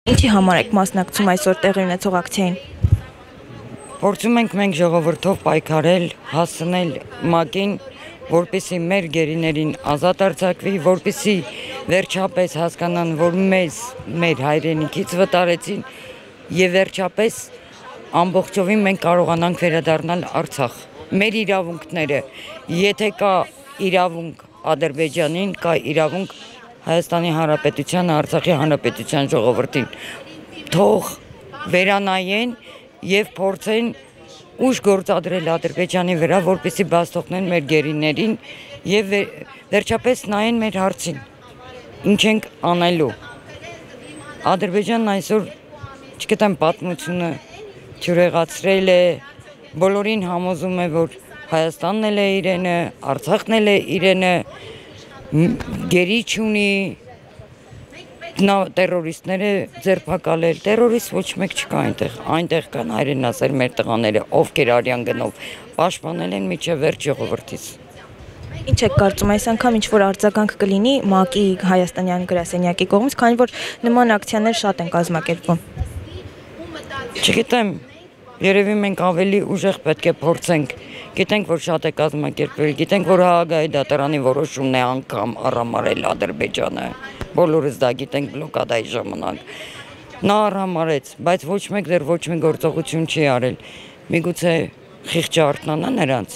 Ինչի համար եք մասնակցում այսօր տեղի ունեցող ակցիային։ Փորձում ենք մենք ժողովրդով պայքարել, հասցնել ՄԱԿ-ին, որպեսզի մեր գերիներին ազատ արձակվի, որպեսզի վերջապես հասկանան, որ մեզ մեր հայրենիքից վտարեցին եւ վերջապես ամբողջովին մենք կարողանանք վերադառնալ Արցախ։ Մեր իրավունքները, եթե կա իրավունք Ադրբեջանին, կա իրավունք Հայաստանի Հանրապետության, Արցախի Հանրապետության ժողովրդին, թող վերանայեն եւ փորձեն ուժ գործադրել Ադրբեջանի վրա, որպեսզի բաց թողնեն մեր գերիներին եւ վերջապես նայեն մեր հարցին, ինչ ենք անելու։ Ադրբեջանն այսօր, չգիտեմ, պատմությունը թյուրեղացրել է, բոլորին համոզում է, որ Հայաստանն էլ է իրենը, Արցախն էլ է իրենը, գերի չունի, տերորիստները ձերբակալել, տերորիստ ոչ մեկ չկա այնտեղ կան հայրենասեր մեր տղաները, ովքեր արյան գնով պաշտպանել են մինչև վերջ ժողովրդից։ Ինչ եք կարծում այս անգամ ինչ որ արձագանք կլինի ՄԱԿ-ի հայաստանյան գրասենյակի կողմից, քանի որ նման ակցիաներ շատ են կազմակերպվում։ Չգիտեմ, երևի մենք ավելի ուժեղ պետք է փորձենք, գիտենք, որ շատ է կազմակերպվել, գիտենք, որ Հաագայի դատարանի որոշումն է անգամ արհամարել Ադրբեջանը, բոլորս դա գիտենք բլոկադայի ժամանակ, նա արհամարեց, բայց ոչ մեկ դեռ ոչ մի գործողություն չի արել, միգուցե խիղճը արթնանա նրանց։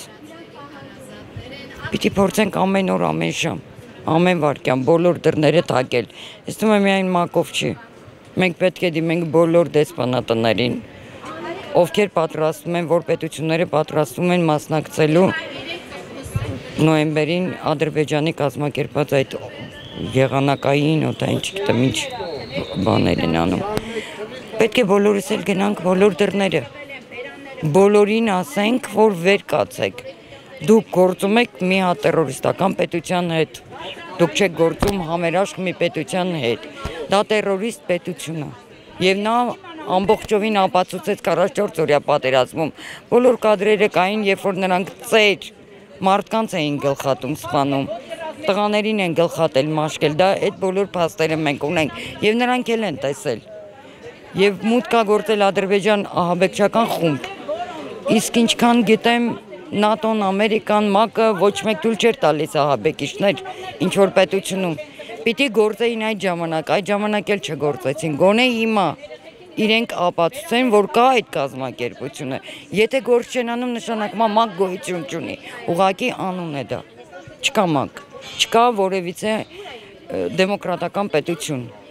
Պիտի փորձենք ամեն օր, ամեն ժամ, ամեն վայրկյան, բոլոր դռները թակել, ես թվում է միայն ՄԱԿ-ով չի, մենք պետք է դիմենք բոլոր դեսպանատներին, ովքեր պատրաստվում են, որ պետությունները պատրաստվում են մասնակցելու նոյեմբերին Ադրբեջանի կազմակերպած այդ եղանակային, ինչ գիտեմ, ինչ բաներ են անում։ Պետք է բոլորս էլ գնանք բոլոր դռները, բոլորին ասենք, որ վեր կացեք, դուք գործում եք մի հատ տերորիստական պետության հետ, դուք չեք գործում համերաշխ մի պետության հետ, դա տերորիստ պետություն է, եւ նա ամբողջովին ապացուցեց 44 օրյա պատերազմում, բոլոր կադրերը կային, երբ որ նրանք ծեր մարդկանց էին գլխատում սպանում, տղաներին են գլխատել, մաշկել, դա այդ բոլոր փաստերը մենք ունենք եւ նրանք էլ են տեսել։ Եվ մուտք կա գործել Ադրբեջան ահաբեկչական խումբ։ Իսկ ինչքան գիտեմ, ՆԱՏՕ-ն, Ամերիկան, ՄԱԿ-ը ոչ մեկ թույլ չէր տալիս ահաբեկիչներ ինչ որ պետությունում։ Պիտի գործեին այդ ժամանակ էլ չգործեցին։ Գոնե հիմա իրենք ապացուցեն, որ կա այդ կազմակերպությունը։ Եթե գործ չեն անում, նշանակում է ՄԱԿ գոյություն չունի։ Ուղղակի անուն է դա։ Չկա ՄԱԿ, չկա որևիցե դեմոկրատական պետություն։